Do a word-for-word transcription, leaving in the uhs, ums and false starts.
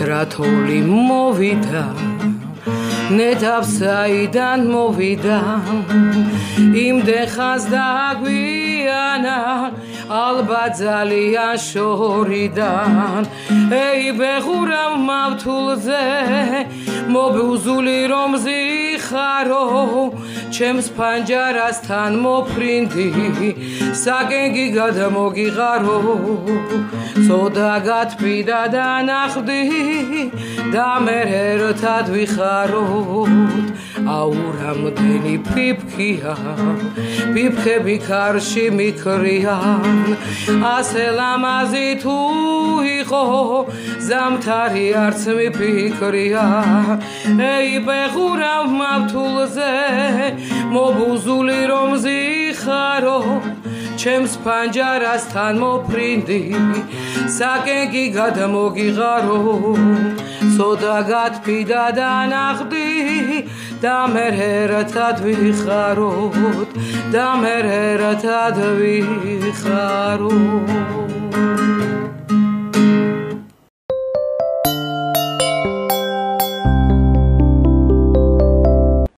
თრათოლი მოვიდა ნეთავსაიდან მოვიდა იმდენ ხანს დაგვიანა ალბათ ძალიან შორიდან ეი ბეხურავ მავთულზე მობუზული რომ ზიხარო ჩემს ფანჯარასთან მოფრინდი საკენგი გადმოგიღარო სოდა გათბიდა და ნახდი და მე ერთად ვიხაროთ აურამდენი ფიფქია ფიფქები კარში მიქრიან ასე ლამაზი თუ იყო ზამთარი არც მიფიქრია ეი ბეხურავ მავთულზე მობუზული რომ ზიხარო ჩემს ფანჯარასთან მოფრინდი საკენგი გადმოგიღარო სოდა გათბიდა და ნახდი და მე ერთად ვიხაროთ და მე ერთად ვიხაროთ